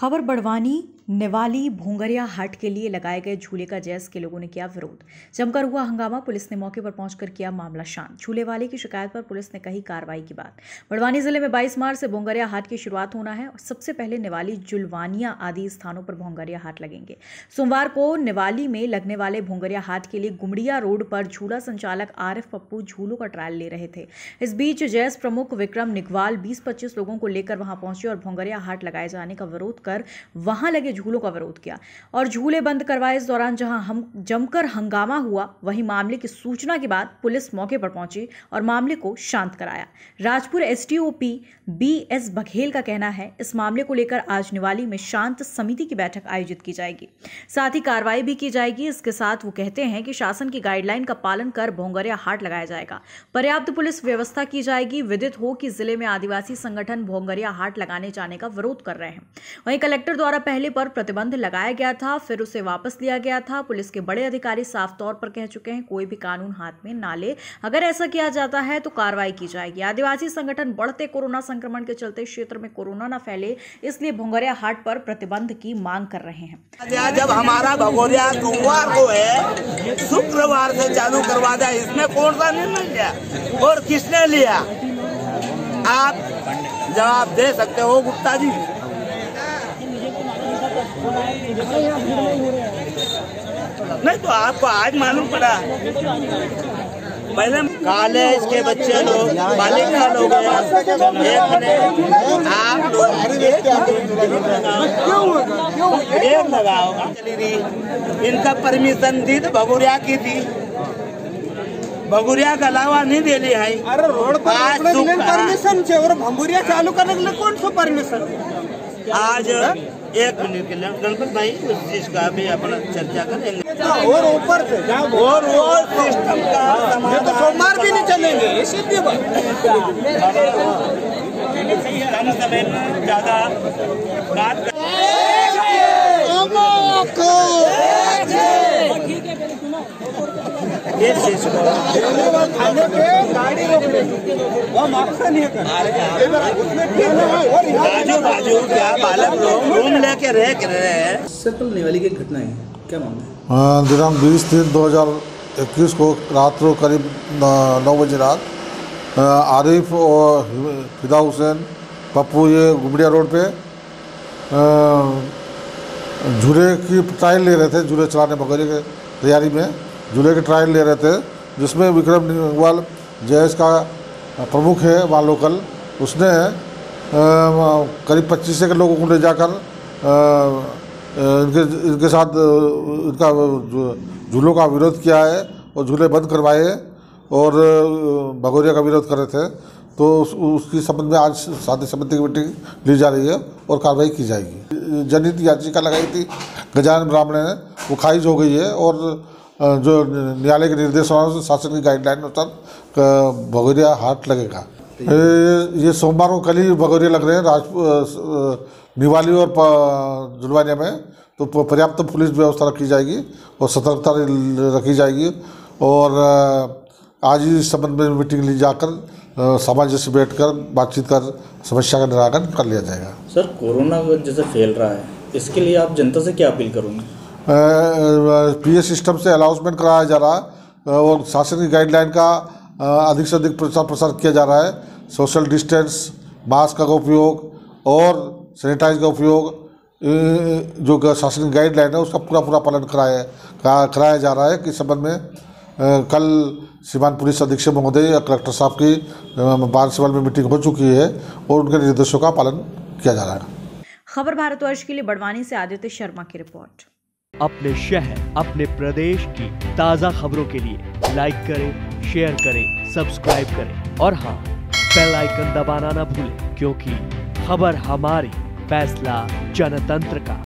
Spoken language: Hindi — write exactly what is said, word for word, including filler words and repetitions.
खबर बड़वानी नेवाली भोंगरिया हाट के लिए लगाए गए झूले का जैस के लोगों ने किया विरोध। जमकर हुआ हंगामा, पुलिस ने मौके पर पहुंचकर किया मामला शांत। झूले वाले की शिकायत पर पुलिस ने कही कार्रवाई की बात। बड़वानी जिले में बाईस मार्च से भोंगरिया हाट की शुरुआत होना है और सबसे पहले नेवाली जुलवानिया आदि स्थानों पर भोंगरिया हाट लगेंगे। सोमवार को नेवाली में लगने वाले भोंगरिया हाट के लिए गुमड़िया रोड पर झूला संचालक आरिफ पप्पू झूलों का ट्रायल ले रहे थे। इस बीच जैस प्रमुख विक्रम निगवाल बीस पच्चीस लोगों को लेकर वहां पहुंचे और भोंगरिया हाट लगाए जाने का विरोध कर वहां लगे झूलों का विरोध किया और झूले बंद करवाए। इस दौरान जहां हम जमकर हंगामा हुआ, वहीं मामले की सूचना के बाद पुलिस मौके पर पहुंची और मामले को शांत कराया। Rajpur SDOP B S Baghel का कहना है, इस मामले को लेकर आज निवाली में शांत समिति की बैठक आयोजित की जाएगी, साथ ही कार्रवाई भी की जाएगी। इसके साथ वो कहते हैं कि शासन की गाइडलाइन का पालन कर भोंगरिया हाट लगाया जाएगा, पर्याप्त पुलिस व्यवस्था की जाएगी। विदित हो कि जिले में आदिवासी संगठन भोंगरिया हाट लगाने जाने का विरोध कर रहे हैं। वहीं कलेक्टर द्वारा पहले पर प्रतिबंध लगाया गया था, फिर उसे वापस लिया गया था। पुलिस के बड़े अधिकारी साफ तौर पर कह चुके हैं, कोई भी कानून हाथ में ना ले, अगर ऐसा किया जाता है तो कार्रवाई की जाएगी। आदिवासी संगठन बढ़ते कोरोना संक्रमण के चलते क्षेत्र में कोरोना न फैले, इसलिए भोंगरिया हाट पर प्रतिबंध की मांग कर रहे हैं। जब हमारा भगोरिया सोमवार को है, शुक्रवार से चालू करवा दिया, इसमें कौन सा निर्णय लिया और किसने लिया? आप जवाब दे सकते हो गुप्ता जी? नहीं तो आपको आज मालूम पड़ा। पहले कॉलेज के बच्चे लोग, बालिका लोग, आप लोग एक लगाओ चली रही। इनका परमिशन दी तो भगोरिया की थी, भगोरिया का अलावा नहीं दे ली है। अरे रोड पर परमिशन से और भगोरिया चालू करने के लिए कौन सा परमिशन? आज एक मिनट के लिए गणपत भाई उस चीज का भी अपना चर्चा करेंगे और ऊपर से और वो सिस्टम का तो सोमवार भी नहीं चलेंगे, इसीलिए कम समय में ज्यादा बात ये चीज खाने पे गाड़ी रोक लेंगे, वो मास्क नहीं बाजू बाजू क्या बालक लोग रूम लेके रह रहे हैं। सर, कल नेवाली की घटना है, क्या मामला है? दिनांक बीस तीन दो हजार इक्कीस को रात को करीब नौ बजे रात आरिफ और फिदा हुसैन पप्पू ये गुमड़िया रोड पे झूले की ट्रायल ले रहे थे। झूले चलाने वगैरह के तैयारी में झूले की ट्रायल ले रहे थे, जिसमें विक्रम निगवाल जैस का प्रमुख है वहाँ लोकल, उसने करीब पच्चीस के लोगों को ले जाकर इनके इनके साथ इनका झूलों का विरोध किया है और झूले बंद करवाए और भगोरिया का विरोध कर रहे थे। तो उस, उसकी संबंध में आज साधी समिति की मीटिंग ली जा रही है और कार्रवाई की जाएगी। जनहित याचिका लगाई थी गजानन ब्राह्मण ने, वो खारिज हो गई है और जो न्यायालय के निर्देशानुसार शासन की गाइडलाइन अनुसार भगोरिया हाट लगेगा। ये, ये सोमवार को कल ही भगोरिया लग रहे हैं राजपुर, निवाली और जुलवानिया में। तो पर्याप्त पुलिस व्यवस्था रखी जाएगी और सतर्कता रखी जाएगी और आज ही इस संबंध में मीटिंग ली जाकर सामाजिक से बैठकर बातचीत कर समस्या का निराकरण कर लिया जाएगा। सर, कोरोना जैसे फैल रहा है, इसके लिए आप जनता से क्या अपील करोगे? पी ए सिस्टम से अनाउंसमेंट कराया जा रहा है और शासन की गाइडलाइन का अधिक से अधिक प्रचार प्रसार किया जा रहा है। सोशल डिस्टेंस, मास्क का उपयोग और सैनिटाइज का उपयोग, जो शासन की गाइडलाइन है उसका पूरा पूरा पालन कराया कराया जा रहा है। कि संबंध में कल सीमांत पुलिस अधीक्षक महोदय या कलेक्टर साहब की बारहसिवल में मीटिंग हो चुकी है और उनके निर्देशों का पालन किया जा रहा है। खबर भारतवर्ष के लिए बड़वानी से आदित्य शर्मा की रिपोर्ट। अपने शहर, अपने प्रदेश की ताज़ा खबरों के लिए लाइक करें, शेयर करें, सब्सक्राइब करें और हाँ, बेल आइकन दबाना ना भूलें, क्योंकि खबर हमारी, फैसला जनतंत्र का।